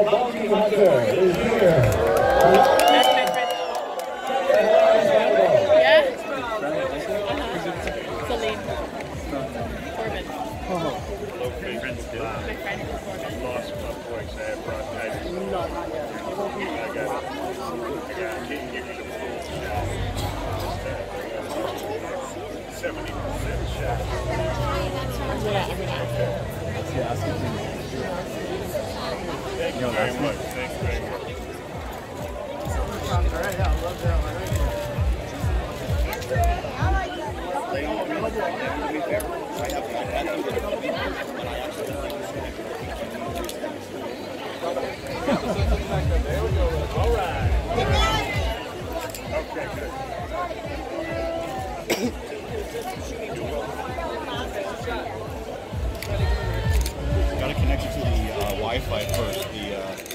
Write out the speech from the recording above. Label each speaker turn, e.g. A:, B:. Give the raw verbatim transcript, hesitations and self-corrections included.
A: bounty hunter is here.
B: Yeah? Uh-huh. Celine. Corbin.
C: Oh. My friend
B: My friend is Corbin.
C: lost my voice. I have bronchitis. I got it. I got to give you the full shot. seventy percent shot.
B: Yeah, I'm gonna ask her.
C: Thank you very much. Thank you very much. All right. Okay, good.
D: Got to connect you to the uh, Wi-Fi first. The uh,